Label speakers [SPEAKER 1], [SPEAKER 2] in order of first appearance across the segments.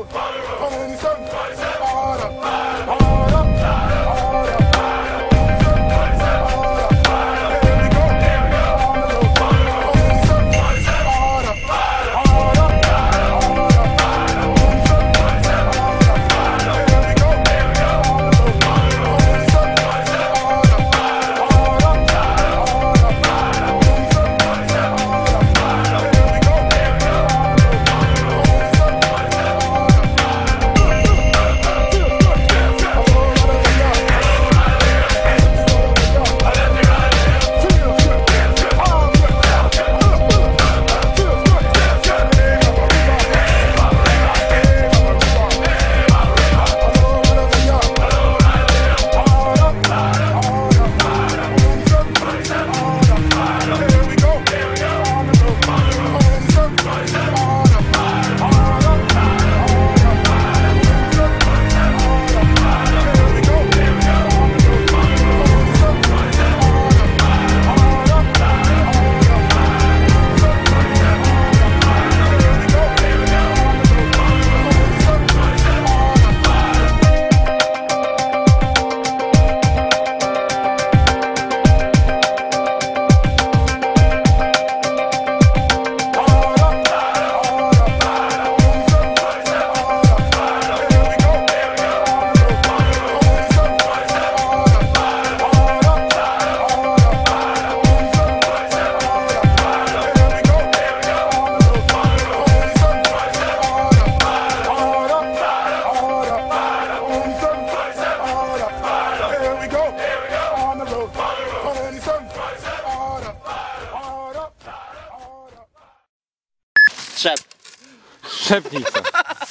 [SPEAKER 1] Strzepnij se.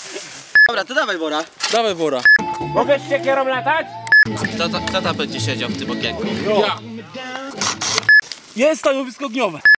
[SPEAKER 2] Dobra, to dawaj wora.
[SPEAKER 1] Dawaj wora.
[SPEAKER 3] Mogę z siekierą latać?
[SPEAKER 2] Kto tam będzie siedział w tym okienku?
[SPEAKER 1] Ja. Jest stanowisko ogniowe.